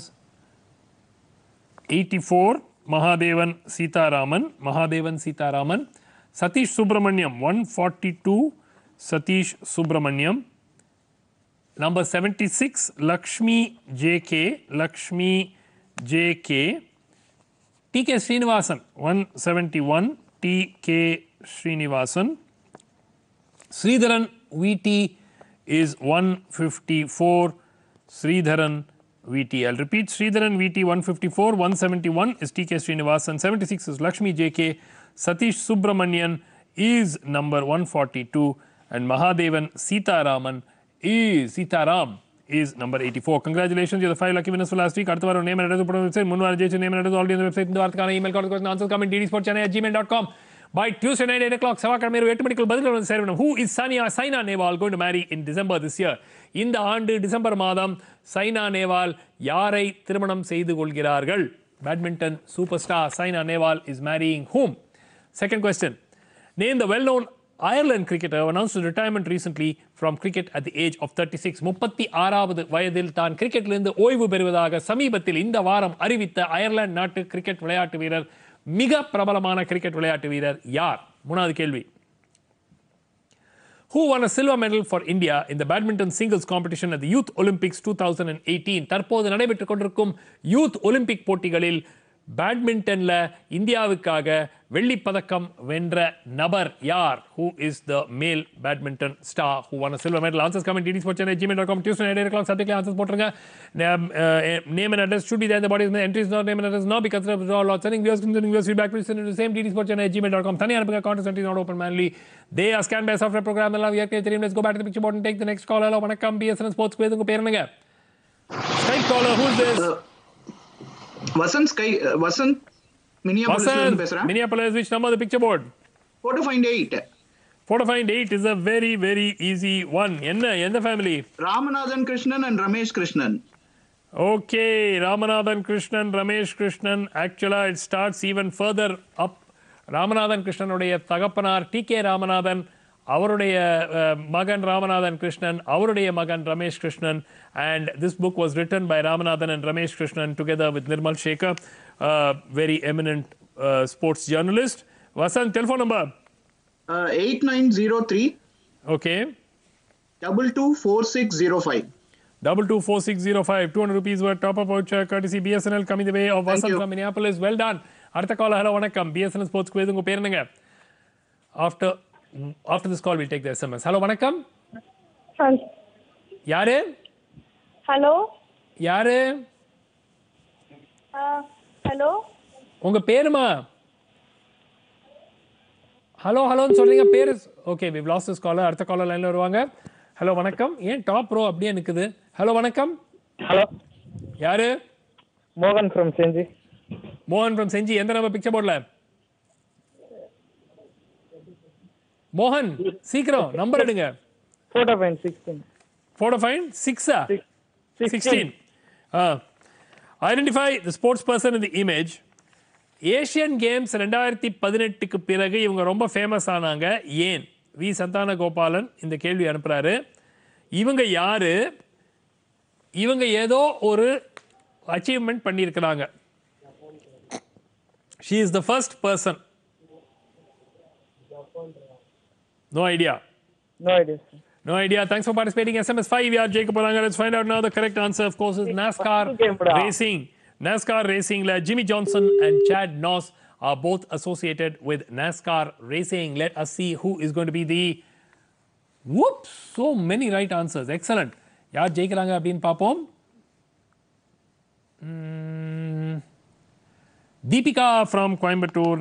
84 Mahadevan Sitaraman. Satish Subramaniam, 142, Satish Subramaniam. Number 76, Lakshmi JK, Lakshmi JK. TK Srinivasan, 171, TK Srinivasan. Sridharan VT is 154, Sridharan VT. I'll repeat, Sridharan VT 154, 171 is TK Srinivasan, 76 is Lakshmi JK, Satish Subramanian is number 142 and Mahadevan Sitaram is number 84. Congratulations, you're the 5 lucky winners for last week. Arthavaram name and address upon the website. Munvar Jason name and address already on the website. Indhu email question answers come in ddsportchennai@gmail.com. By Tuesday night 8 o'clock, Savakar Meru 8 மணிக்குள் பதில்கள் வந்து சேர வேண்டும். Who is Saina Nehwal going to marry in December this year? இந்த ஆண்டு December மாதம் China Nehwal யாரை திருமணம் செய்து கொள்கிறார்கள்? Badminton superstar Saina Nehwal is marrying whom? Second question. Name the well-known Ireland cricketer who announced his retirement recently from cricket at the age of 36. 36வது வயதில் தான் கிரிக்கெட்டிலிருந்து ஓய்வு பெறுவதாக சமீபத்தில் இந்த வாரம் அறிவித்த அயர்லாந்து நாட்டு கிரிக்கெட் விளையாட்டு வீரர், மிக பிரபலமான கிரிக்கெட் விளையாட்டு வீரர் யார்? மூணாவது கேள்வி. Who won a silver medal for India in the badminton singles competition at the Youth Olympics 2018? தற்போது நடைபெற்றுக் கொண்டிருக்கும் யூத் ஒலிம்பிக் போட்டிகளில் பேட்மிண்டன்ல இந்தியாவுக்காக வெள்ளிப் பதக்கம் வென்ற நபர் யார்? Who is the male badminton star who won a silver medal? Answers come in ddsportchennai@gmail.com. Tuesday night 8 o'clock. Subject answers போட்டுருங்க. Name and address should be there in the body. Entries not name and address not be considered withdrawal. Lot sending viewers considering viewers feedback. Please send it to the same ddsportchennai@gmail.com. தனி அனுப்புங்க. Contest entries not open manually. They are scanned by a software program. எல்லாம் ஏற்கனவே தெரியும். Let's go back to the picture board and take the next call. Hello, வணக்கம். BSN Sports Quiz. உங்க பேர் என்னங்க? Skype caller. Who is this?
Vasant
Minneapolis, which number the picture board?
4 to find 8.
4 to find 8 is a very, very easy one. Enna family?
Ramanathan Krishnan and Ramesh Krishnan.
Okay, Ramanathan Krishnan, Ramesh Krishnan. Actually, it starts even further up. Ramanathan Krishnan உடைய தகப்பனார் TK Ramanathan, அவருடைய மகன் ராமநாதன் கிருஷ்ணன், அவருடைய மகன் Ramesh Krishnan. And this book was written by Ramanathan and Ramesh Krishnan together with Nirmal Shekhar, very eminent sports journalist. Vasant, telephone number?
8903.
Okay.
224605.
224605. 200 rupees worth top-up voucher courtesy BSNL coming the way of Vasant from Minneapolis. Well done. அடுத்த கால். Hello வணக்கம். BSNL Sports Quiz. உங்க பேர் என்னங்க? After this call, we'll take the SMS. Hello, வணக்கம். யாரு?
Hello.
யாரு?
Hello.
உங்க பேருமா? ஹலோன்னு சொல்றீங்க, பேரு. Okay, we've lost this caller. அடுத்த காலர் லைன்ல வருவாங்க. ஹலோ வணக்கம். ஏன் டாப் ரோ அப்படியே நிக்குது? ஹலோ வணக்கம்.
ஹலோ.
யாரு?
மோகன் from செஞ்சி.
மோகன் from செஞ்சி. எந்த நம்பர் பிக்சர் போர்ட்ல? மோகன், சீக்கிரம் நம்பர் எடுங்க.
4-5-16.
4-5-6. 16. Identify the sports person in the image. Asian games 2018க்கு பிறகு இவங்க ரொம்ப ஃபேமஸ் ஆனாங்க. ஏன்? வி சந்தான கோபாலன் இந்த கேள்வி அனுப்புறாரு. இவங்க யாரு? இவங்க ஏதோ ஒரு அச்சீவ்மெண்ட் பண்ணியிருக்கிறாங்க. She is the first person. No idea.
No idea.
No idea. Thanks for participating. SMS 5. We are Jacob Olanga. Let's find out now. The correct answer, of course, is NASCAR racing. NASCAR racing. Jimmy Johnson and Chad Noss are both associated with NASCAR racing. Let us see who is going to be the... Whoops! So many right answers. Excellent. Yaar jeikranga appdin paapom. Deepika from Coimbatore,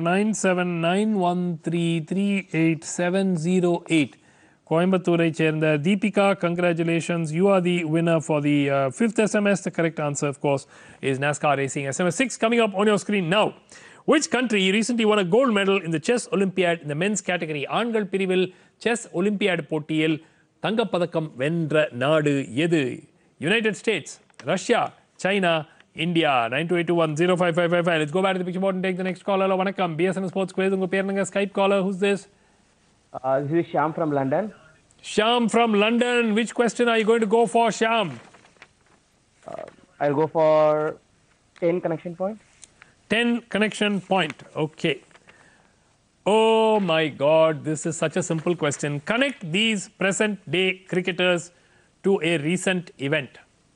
9791338708. Coimbatore சேர்ந்த Deepika, congratulations. You are the winner for the 5th SMS. The correct answer, of course, is NASCAR racing. SMS 6 coming up on your screen now. Which country recently won a gold medal in the chess Olympiad in the men's category? ஆண்கள் பிரிவில் chess Olympiad போட்டியில் தங்கப்பதக்கம் வென்ற நாடு எது? United States, Russia, China, India. 9281055555. Let's go back to the picture board and take the next call. Hello, வணக்கம். BSN Sports Quiz. உங்க பேர் என்னங்க? Skype caller. Who's this?
This is Shyam from London.
Shyam from London. Which question are you going to go for, Shyam?
I'll go for 10 connection point.
10 connection point. Okay. Oh my God, this is such a simple question. Connect these present day cricketers to a recent event.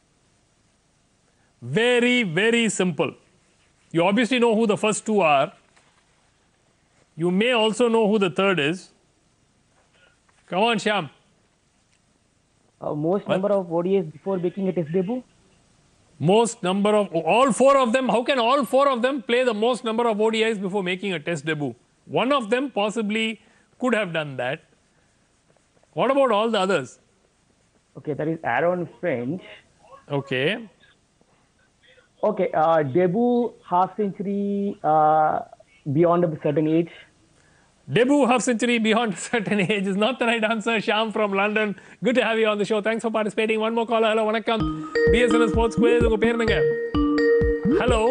Very, very simple. You obviously know who the first two are. You may also know who the third is. Come on, Shyam.
Most number of ODIs before making a test debut?
Most number of, all four of them, how can all four of them play the most number of ODIs before making a test debut? One of them possibly could have done that. What about all the others?
Okay, that is Aaron Finch.
Okay.
Okay, debut half century beyond a certain age.
Debut half century beyond a certain age is not the right answer. Shyam from London. Good to have you on the show. Thanks for participating. One more caller. Hello, vanakkam. BSNL Sports Quiz. Unga per enga? Hello.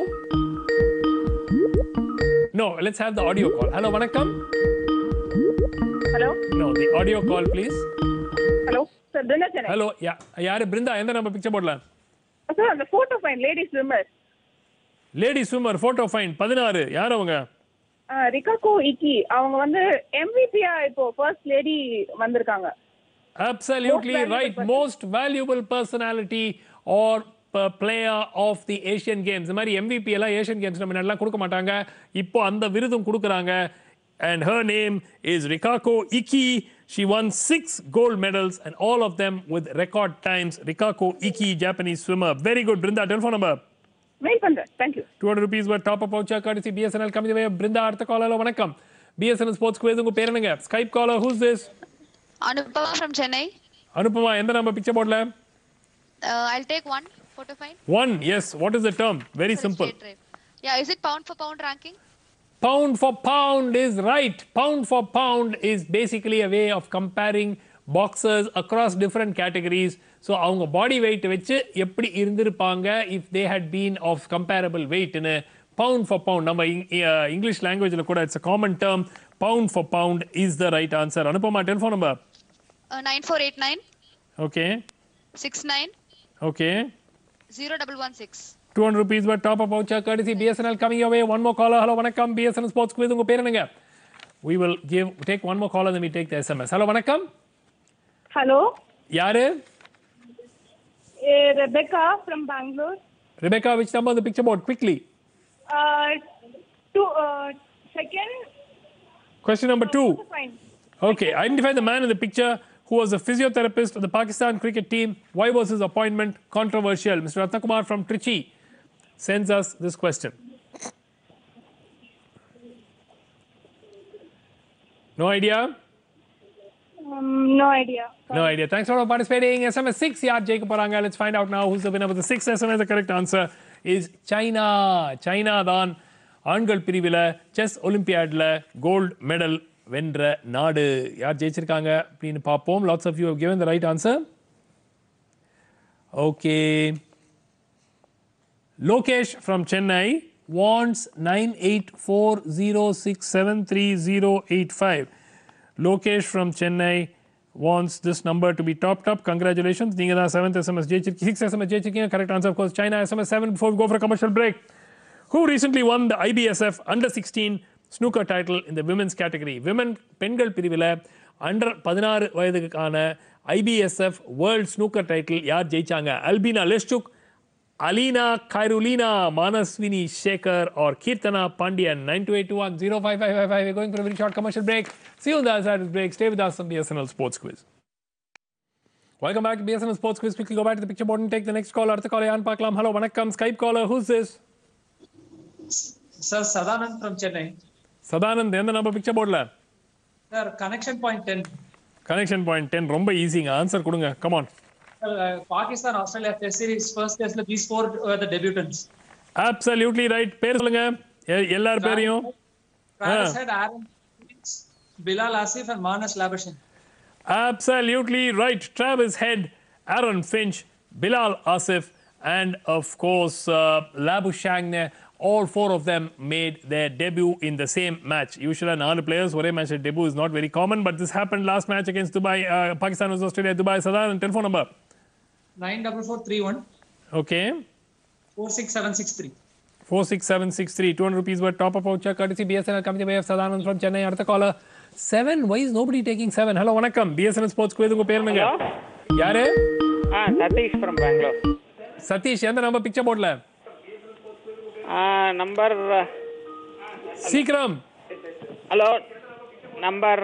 No, let's have the audio call. Hello, vanakkam.
Hello.
No, the audio call, please.
Hello. Sir, Brinda Chennai.
Hello. Yeah. Yaar Brinda, endha number picture bodla?
Sir, the photo fine, lady swimmer.
Lady swimmer, photo fine. 16. யார் அவங்க?
ரிகாகோ இக்கி. அவங்க வந்து MVP-ஆ இப்போ first lady வந்திருக்காங்க.
Absolutely right. Most valuable personality or player of the Asian Games. இந்த மாதிரி MVP எல்லாம் Asian games நம்ம நல்லா கொடுக்க மாட்டாங்க. இப்போ அந்த விருதும் கொடுக்கறாங்க. And her name is Rikako Iki. She won 6 gold medals and all of them with record times. Rikako Iki, Japanese swimmer. Very good. Brinda, telephone number.
Mail பண்றேன். Thank you.
200 rupees worth top up voucher courtesy BSNL coming the way of Brinda. அடுத்த caller வணக்கம். BSNL Sports Quiz உங்க பேர் என்னங்க? Skype caller, who's this?
Anupama from Chennai.
Anupama, எந்த number picture போர்ட்ல?
I'll take one photo fine.
One, yes. What is the term? Very simple.
Yeah, is it pound for pound ranking?
Pound for pound is right. Pound for pound is basically a way of comparing boxers across different categories. So அவங்க body weight வச்சு எப்படி இருந்திருப்பாங்க if they had been of comparable weight in a pound for pound. நம்ம English languageல கூட it's a common term. Pound for pound is the right answer. Anupama, telephone number.
9489.
Okay.
69.
Okay.
0116.
200 rupees worth top up voucher courtesy BSNL coming your way. One more caller. Hello, vanakkam. BSNL Sports Quiz உங்க பேர் என்னங்க? We will take one more caller then we take the SMS. Hello, vanakkam.
Hello.
யாரு?
Rebecca from Bangalore.
Rebecca, which number on the picture board? Quickly.
Second.
Question number 2.
Fine.
Okay. Identify the man in the picture who was a physiotherapist of the Pakistan cricket team. Why was his appointment controversial? Mr. Ratnakumar from Trichy sends us this question. No idea?
No idea.
No idea. Thanks for participating. SMS 6 yaar Jacob Paranga. Let's find out now who's the winner with the 6 SMS. The correct answer is China. China தான் ஆண்கள் பிரிவில் chess ஒலிம்பியாட்ல gold medal வென்ற நாடு. யார் ஜெயிச்சிருக்காங்க அப்படின்னு பார்ப்போம். Lots of you have given the right answer. Okay. Lokesh from Chennai wants 9840673085. Lokesh from Chennai wants this number to be topped up. Congratulations. Ninga da 7th SMS jeichirki 6th SMS jeichirkinga. Correct answer of course China. SMS 7 before we go for a commercial break. Who recently won the IBSF under 16 snooker title in the women's category? Women பெண்கள் பிரிவில் under 16 வயதுக்கான IBSF world snooker title யார் ஜெயிச்சாங்க? Albina Leshchuk, Alina Kairulina, Manaswini Shekhar or Kirtana Pandian. 9281055555. We're going for a very short commercial break. See you on the other side of this break. Stay with us on BSNL Sports Quiz. Welcome back to BSNL Sports Quiz. Quickly go back to the picture board and take the next call. Artha caller Yan Paklam. Hello, vanakkam. Skype caller. Who's this?
Sir, Sadanand from Chennai.
Sadanand, எந்த number picture boardல?
Sir, connection point 10.
Connection point 10. ரொம்ப ஈஸிங்க. Answer கொடுங்க. Come on.
Pakistan Australia Test Series first test these 4 were the debutants.
Absolutely right. பேர் சொல்லுங்க. எல்லார் பேரையும்.
Travis Head, Aaron Finch, Bilal Asif and Manas Labuschagne.
Absolutely right. Travis Head, Aaron Finch, Bilal Asif and of course Labuschagne. All 4 of them made their debut in the same match. Usually 4 players ஒரே match debut is not very common, but this happened last match against Dubai. Pakistan versus Australia. Dubai. Sadan, telephone number.
944331.
Okay.
46763.
46763. 200 rupees worth top up voucher courtesy BSNL coming the way of Sadanand from Chennai. அடுத்த caller 7. Why is nobody taking 7? Hello, வணக்கம். BSNL Sports quiz உங்க பேர் என்னங்க? யாரு?
Satish from Bangalore.
Satish எந்த number picture போர்ட்ல?
Number
சீக்கிரம்.
Hello number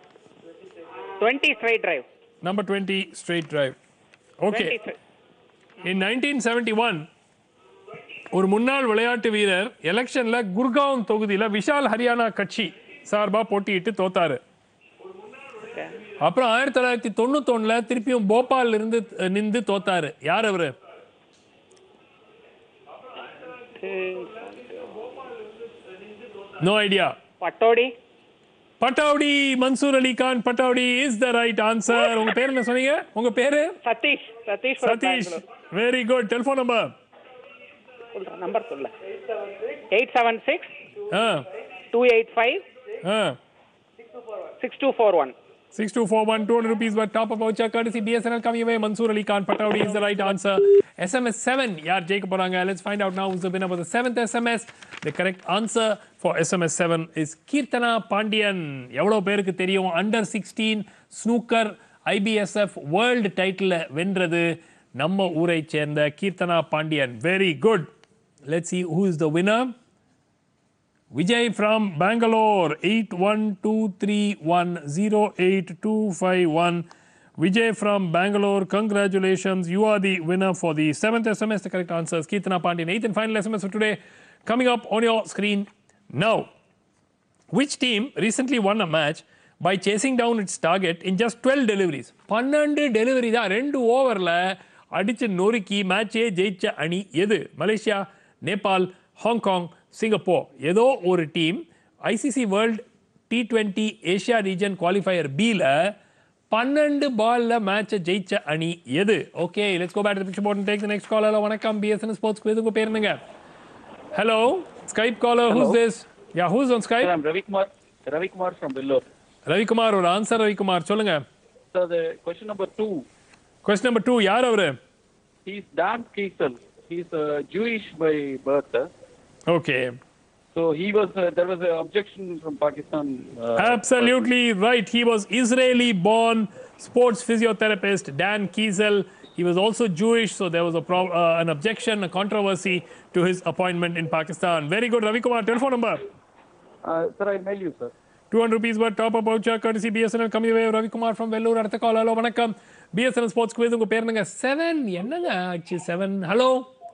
20 straight drive.
Number 20 straight drive. Okay. In 1971 ஒரு முன்னாள் விளையாட்டு வீரர் எலெக்ஷன்ல குர்காவன் தொகுதியில விஷால் ஹரியானா கட்சி சார்பா போட்டியிட்டு தோத்தாரு. அப்புறம் 1991ல திருப்பியும் போபால் இருந்து நின்று தோத்தாரு. யார் அவரு? No idea. Patowdi Mansoor Ali Khan Patowdi is the right answer. உங்க பேர் என்ன சொன்னீங்க? உங்க பேரு?
Satish
Satish. Very good. Telephone number.
Number சொல்ல 876 285 6241.
6241. 200 rupees worth top up voucher courtesy BSNL coming away. Mansoor Ali Khan Patowdi is the right answer. SMS 7 யார் ஜெயிக்க போறாங்க? Let's find out now who's the winner for the 7th SMS. The correct answer for SMS 7 is Keerthana Pandian. எவ்வளவு பேருக்கு தெரியும்? Under 16 snooker IBSF world title வென்றது நம்ம ஊரை சேர்ந்த Keerthana Pandian. Very good. Let's see who is the winner. Vijay from Bangalore 8123108251. Vijay from Bangalore, congratulations. You are the winner for the 7th SMS. The correct answer is Keerthana Pandian. 8th and final SMS for today coming up on your screen now. Which team recently won a match by chasing down its target in just 12 deliveries? 12 delivery தான் 2 ஓவர்ல அடிச்சு நொறுக்கி மேட்சே ஜெயிச்ச அணி எது? Malaysia, Nepal, Hong Kong, Singapore. ஏதோ ஒரு team ICC world T20 Asia region qualifier பில 12 பால்ல மேட்சை ஜெயிச்ச அணி எது? Okay, let's go back to the picture board and take the next caller. வணக்கம், BSNL ஸ்போர்ட்ஸ் குவிஸ். உங்க பேர் என்னங்க? Hello, Skype caller. Who's this? Yeah, who's on Skype?
I'm Ravikumar from Vellore.
Ravikumar, ஒரு ஆன்சர். ரவிக்குமார் சொல்லுங்க.
So the question number 2.
Question number 2, யார் அவரு?
He's Dan Kiesel. He's Jewish by birth.
Okay.
So he was there was an objection from Pakistan.
Absolutely right. He was Israeli born sports physiotherapist Dan Kiesel. He was also Jewish, so there was an objection, a controversy to his appointment in Pakistan. Very good, Ravi Kumar. Telephone number?
Sir, I'll mail you, sir.
200 rupees worth top up voucher courtesy BSNL coming away. Ravi Kumar from Vellore. அடுத்த கால். Hello, வணக்கம். BSNL sports quiz. உங்க பேர் என்னங்க? 7 என்னங்க ஆச்சு? 7. Hello,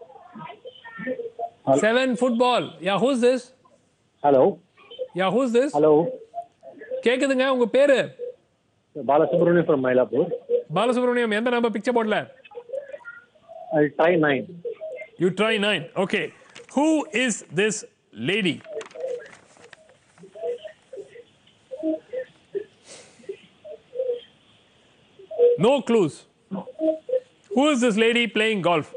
7 football. Yeah, who's this?
Hello.
Yeah, who's this?
Hello.
கேக்குதுங்க. உங்க பேரு?
Balasubramaniam from Mylapore.
பாலசுப்ரமணியம், எந்த நம்பர் பிக்சர் போர்ட்ல?
I'll try 9.
You try 9. Okay. Who is this lady? No clues. Who is this lady playing golf?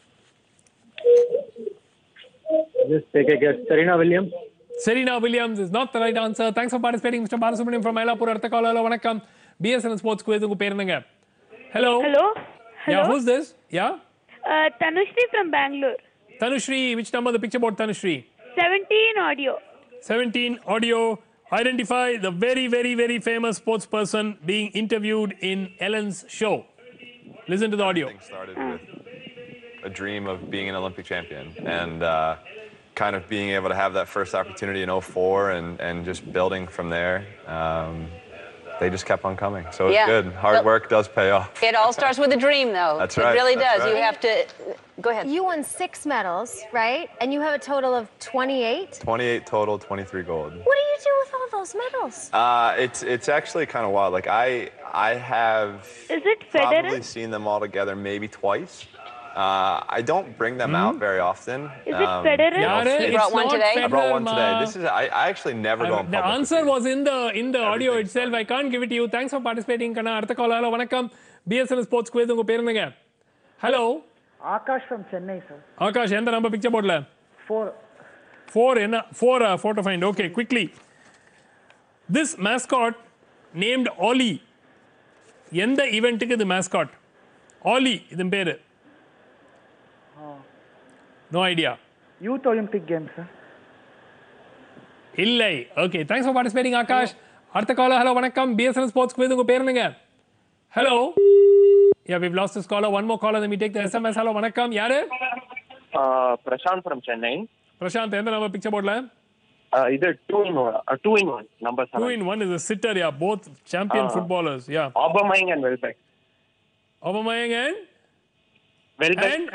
Just take a guess. Serena Williams.
Serena Williams is not the right answer. Thanks for participating, Mr. Balasubramaniam from Mylapore. அடுத்த கால். Hello, வணக்கம். BSNL sports quiz. உங்க பேர் என்னங்க? Hello.
Hello.
Yeah, who's this? Yeah.
Tanushri from Bangalore.
Tanushri, which number the picture board, Tanushri?
17 audio.
17 audio. Identify the very, very, very famous sports person being interviewed in Ellen's show. Listen to the audio.
Started with a dream of being an Olympic champion and kind of being able to have that first opportunity in 2004 and just building from there. They just kept on coming. So it's good. Hard work does pay off.
It all starts with a dream, though.
That's right.
It really
That's
does.
right.
You have to... Go ahead.
You won 6 medals, right? And you have a total of 28?
28 total, 23 gold.
What do you do with all those medals?
It's actually kind of wild. Like I have
Is it Federer?
probably seen them all together maybe twice. I don't bring them out very often.
Is it Federer?
You brought one today?
I brought one today. I actually never go in
The
public.
answer was in the audio itself. I can't give it to you. Thanks for participating, Kana. அடுத்த கால். Hello, வணக்கம். BSNL sports quiz. உங்க பேர் என்னங்க? Hello,
Akash from Chennai, sir.
Akash, எந்த number picture போர்ட்ல?
4.
4 என்ன? 4 to find. Okay, quickly. This mascot named Ollie. எந்த ஈவென்ட்டுக்கு இது mascot? Ollie இதன் பேரு. No idea.
Youth Olympic Games, sir.
இல்லை. Okay, thanks for participating, Akash. அடுத்த caller, hello, வணக்கம். BSNL Sports Quiz, உங்க பேர் என்னங்க? Hello. Yeah, we've lost this caller. One more caller, then we take the SMS. Hello, வணக்கம். யாரு?
Prashant from Chennai.
Prashanth, எந்த number picture boardல?
Either 2-in-1, number 7.
2-in-1 is a sitter, yeah. Both champion footballers, yeah.
Aubameyang and Welbeck.
Aubameyang and?
Welbeck.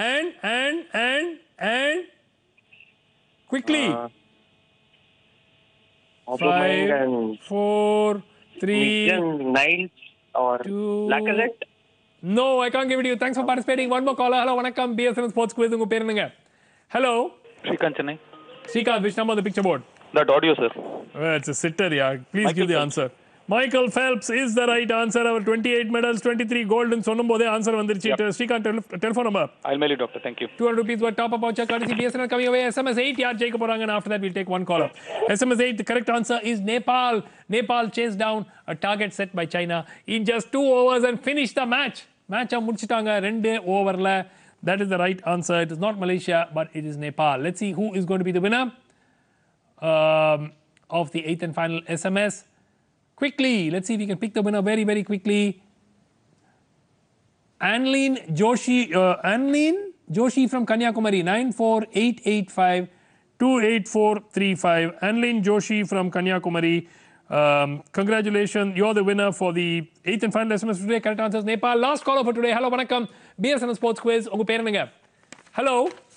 And? Quickly.
Aubameyang
5,
and
4, 3,
Niles or
2.
Lacazette.
No, I can't give it to you. Thanks for participating. One more caller. Hello, வணக்கம். BSNL Sports Quiz, உங்க பேர் என்னங்க? Hello.
Srikanth, Chennai.
Srikanth, which number on the picture board?
That audio, sir.
It's a sitter, yeah. Please
Michael
give the
Phelps.
answer. Michael Phelps is the right answer. Our 28 medals, 23 gold ன்னு சொன்னும்போதே answer வந்துருச்சு. Srikanth, telephone number.
I'll mail you, doctor. Thank you.
200 rupees worth top up voucher courtesy BSNL coming away. SMS 8 யார் ஜெயிக்க போறாங்க, and after that we'll take one caller. SMS 8, the correct answer is Nepal. Nepal chased down a target set by China in just 2 overs and finished the match. Match முடிச்சிட்டாங்க 2 ஓவர்ல. That is the right answer. It is not Malaysia, but it is Nepal. Let's see who is going to be the winner of the 8th and final SMS. Quickly, let's see if we can pick the winner very, very quickly. Anlin Joshi from Kanyakumari, 94885 28435. Anlin Joshi from Kanyakumari. Congratulations, you're the winner for the 8th and final SMS today. Correct answers Nepal. Last caller for today. Hello, vanakkam. BSNL Sports Quiz. Unga per enanga? Hello.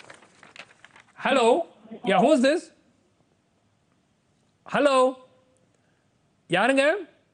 Yeah, who's this? Hello. Yaranga?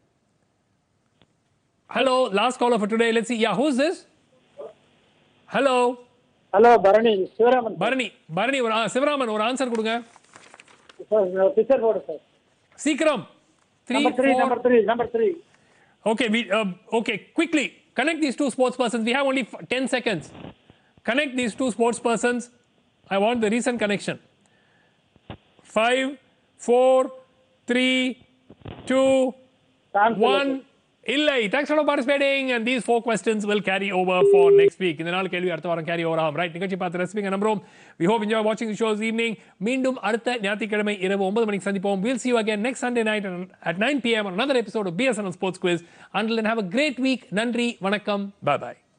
Hello, last caller for today. Let's see. Yeah, who's this? Hello.
Bharani, Sivaraman.
Bharani, Sivaraman, or answer கொடுங்க.
Sir, picture board, sir.
Sikram.
Number 3.
Okay, quickly. Connect these two sports persons. We have only 10 seconds. Connect these two sports persons. I want the recent connection. 5, 4, 3, 2, 1. Illai. Thanks for participating. And these 4 questions will carry over for next week. இந்த நாள் கேள்வி அடுத்த வாரம் carry over ஆகும். Right, நிகழ்ச்சி பார்த்து ரசிப்பீங்க நம்புறோம். We hope you enjoy watching the show this evening. மீண்டும் அடுத்த ஞாயிற்றுக்கிழமை இரவு 9 மணிக்கு சந்திப்போம். We'll see you again next Sunday night at 9 p.m. on another episode of BSNL Sports Quiz. Until then, have a great week. நன்றி, வணக்கம். Bye bye.